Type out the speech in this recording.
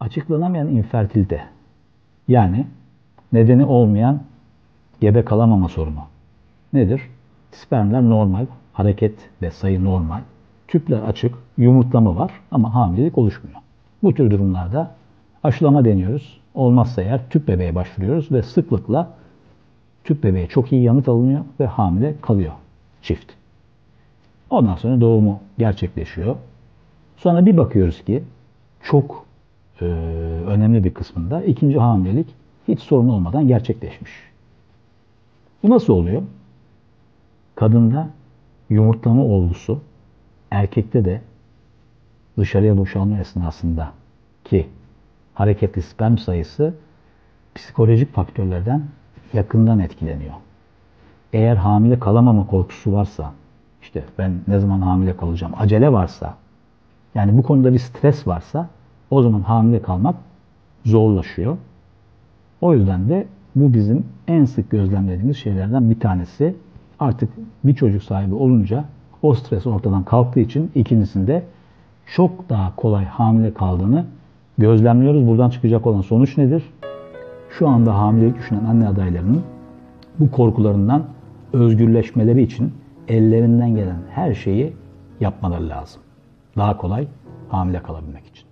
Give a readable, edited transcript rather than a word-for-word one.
açıklanamayan infertilite, yani nedeni olmayan gebe kalamama sorunu nedir? Spermler normal, hareket ve sayı normal, tüpler açık, yumurtlama var ama hamilelik oluşmuyor. Bu tür durumlarda aşılama deniyoruz. Olmazsa eğer tüp bebeğe başvuruyoruz ve sıklıkla tüp bebeğe çok iyi yanıt alınıyor ve hamile kalıyor çift. Ondan sonra doğumu gerçekleşiyor. Sonra bir bakıyoruz ki çok önemli bir kısmında ikinci hamilelik hiç sorun olmadan gerçekleşmiş. Bu nasıl oluyor? Kadında yumurtlama olgusu, erkekte de dışarıya boşalma esnasında ki hareketli sperm sayısı psikolojik faktörlerden yakından etkileniyor. Eğer hamile kalamama korkusu varsa, işte ben ne zaman hamile kalacağım, acele varsa, yani bu konuda bir stres varsa o zaman hamile kalmak zorlaşıyor. O yüzden de bu bizim en sık gözlemlediğimiz şeylerden bir tanesi. Artık bir çocuk sahibi olunca o stres ortadan kalktığı için ikincisinde çok daha kolay hamile kaldığını gözlemliyoruz. Buradan çıkacak olan sonuç nedir? Şu anda hamilelik düşünen anne adaylarının bu korkularından özgürleşmeleri için ellerinden gelen her şeyi yapmaları lazım. Daha kolay hamile kalabilmek için.